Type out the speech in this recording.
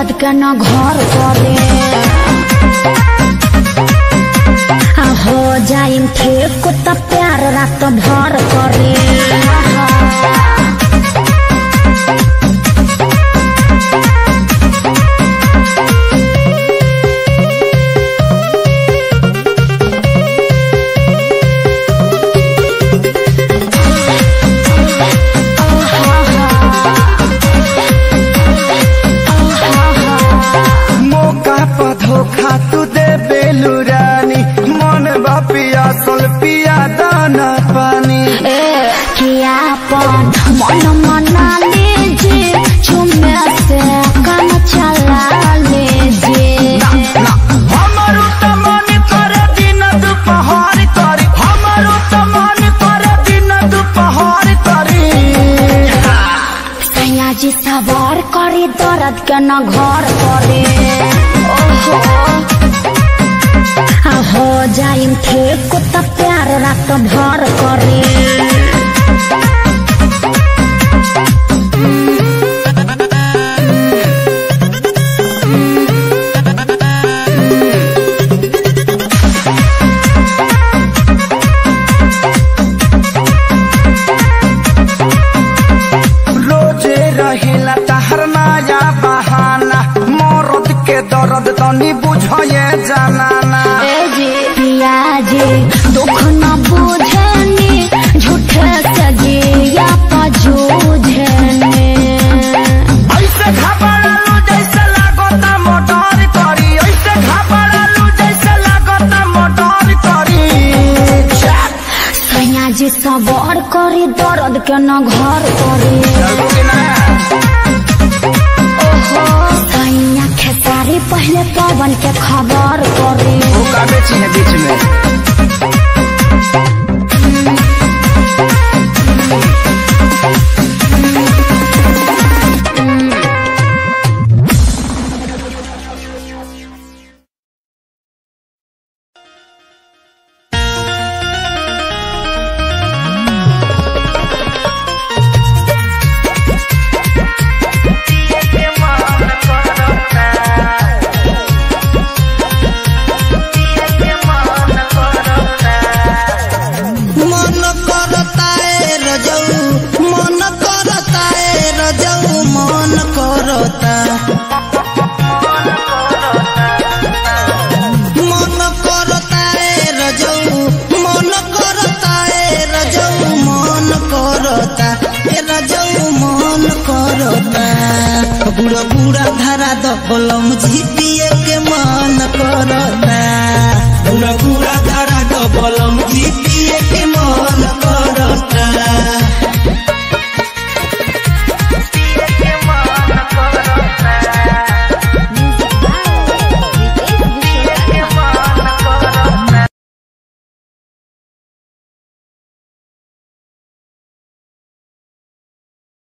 दर्द के न घर करे हो जाइम ठीक त प्यार रात भर करे पिया दाना पानी किया पन मन मना लीजिए चुम्मे से काम चला लीजिए हमारो तो मन करे दिन दोपहर करी हमारो तो मन करे दिन दोपहर करी सैया जी सवार करी दर्द के न घर करे हो जाइम ठीक त प्यार रात भर करे रोजे रहेला तहर नया बहाना मरद के दर्द तनी बुझे जाना पियाजी दुख न बुझनी झूठे सजिया पजूझनी ऐसे घबरालू जैसे लागता मोटर करी ऐसे घबरालू जैसे लागता मोटर करी सैया जी सवार करी दर्द के न घर करे सैया खेसारी पहले पवन के खबर करे बीच में बुरा बुरा धारा दबलम जी पिए के मन करता बुरा